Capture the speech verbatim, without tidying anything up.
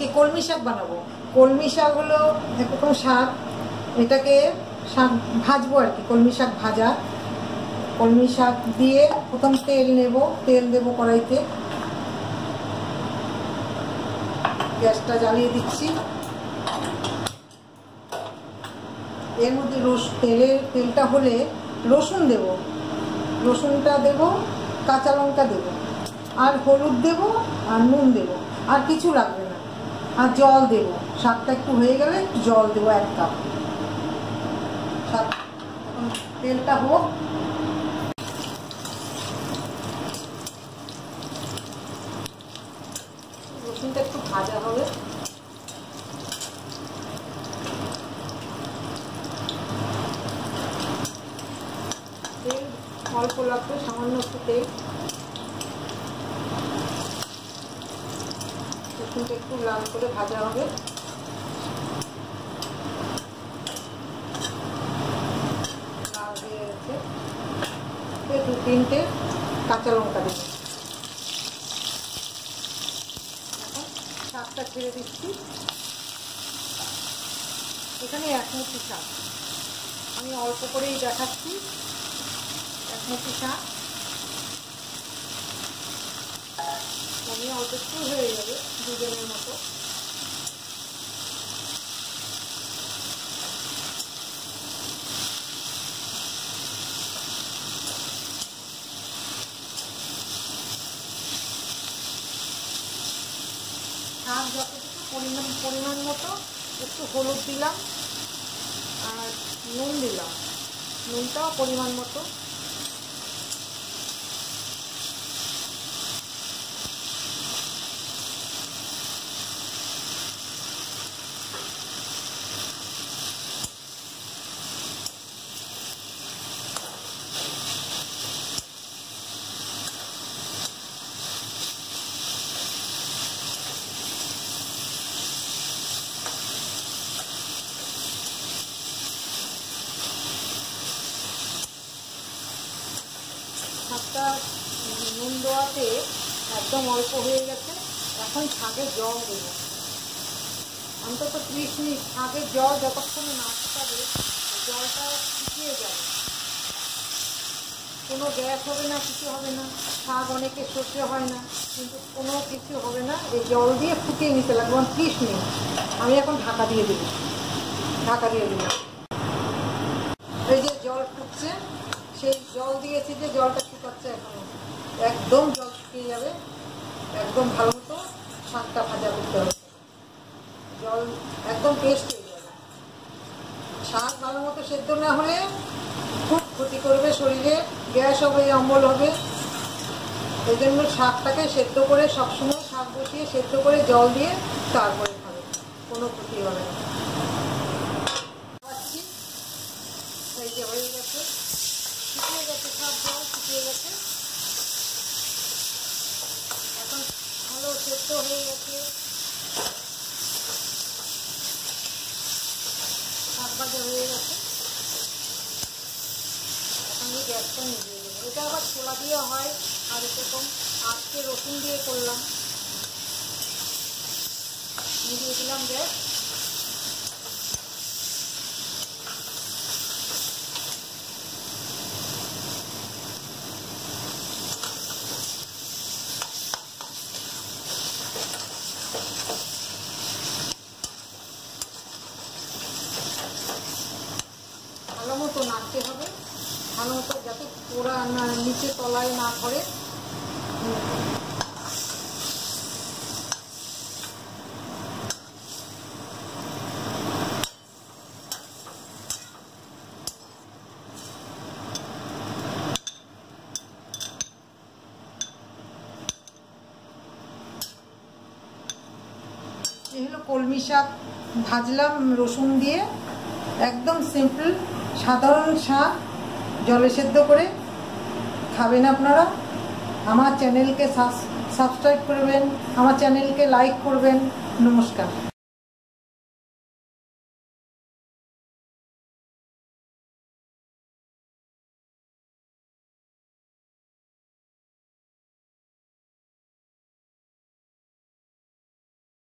আজকে কলমি শাক বানাবো। কলমি শাক হলো একরকম শাক, এটাকে শাক ভাজবো আর কি, কলমি শাক ভাজা। কলমি শাক দিয়ে প্রথম তেল নেব, তেল দেবো কড়াইতে, গ্যাসটা জ্বালিয়ে দিচ্ছি। এর মধ্যে রস তেলের তেলটা হলে রসুন দেব, রসুনটা দেব, কাঁচা লঙ্কা দেব, আর হলুদ দেব, আর নুন দেব, আর কিছু লাগবে না। আর জল দেব, শাকটা একটু হয়ে গেলে জল দেবো এক কাপ। শাক তেলটা হোক, রসুনটা একটু ভাজা হবে। তেল অল্প লাগবে, সামান্য একটু তেল। রসুনটা একটু লাল করে ভাজা হবে। লাল হয়ে গেছে, দু তিনটে কাঁচা লঙ্কা দেব। এখন শাকটা ছেড়ে দিচ্ছি। এখানে এক মুঠি শাক, আমি অল্প করেই দেখাচ্ছি। এক মুঠি শাক, আমি অল্প একটু হয়ে যাবে দুজনের মতো। শাক যতটুকু পরিমাণ পরিমাণ মতো একটু হলুদ দিলাম, আর নুন দিলাম, নুনটাও পরিমাণ মতো। শাকটা নুন দেওয়াতে একদম অল্প হয়ে গেছে। এখন শাকের জল দেবো, অন্তত ত্রিশ মিনিট। শাকের জল যতক্ষণ না শুকাবে জলটা শুকিয়ে যাবে, কোনো গ্যাস হবে না, কিছু হবে না। শাক অনেকে সর্ষে হয় না, কিন্তু কোনো কিছু হবে না। এই জল দিয়ে ফুটিয়ে নিতে লাগবে ত্রিশ মিনিট। আমি এখন ঢাকা দিয়ে দেবো, ঢাকা দিয়ে দিলাম। এই যে জল ফুটছে, সেই জল দিয়েছি, যে জলটা শুকাচ্ছে এখন, একদম জল শুকিয়ে যাবে। একদম ভালো মতো শাকটা ভাজা করতে হবে, জল একদম পেস্ট হয়ে যাবে। শাক ভালো মতো সেদ্ধ না হলে খুব ক্ষতি করবে শরীরে, গ্যাস হবে, অম্বল হবে। এই জন্য শাকটাকে সেদ্ধ করে, সবসময় শাক বসিয়ে সেদ্ধ করে জল দিয়ে তারপরে খাবে, কোনো ক্ষতি হবে না। এই যে হয়ে গেছে, শুকিয়ে গেছে, সব জল শুকিয়ে গেছে। এখন ভালো সেদ্ধ হয়ে গেছে, শাক ভাজা হয়ে গেছে। এখন এই গ্যাসটা নিভিয়ে দেবো। এটা আবার ছোলা দিয়ে হয়, আর এরকম আজকে রসুন দিয়ে করলাম। নিভিয়ে দিলাম গ্যাস। ভালো মতো নাড়তে হবে, ভালো মতো, যাতে পোড়া না, নিচে তলায় না ধরে। এই হলো কলমি শাক ভাজলাম রসুন দিয়ে, একদম সিম্পল সাধারণ শাক, জলে সেদ্ধ করে খাবেন আপনারা। আমার চ্যানেলকে সাবস্ক্রাইব করবেন, আমার চ্যানেলকে লাইক করবেন। নমস্কার।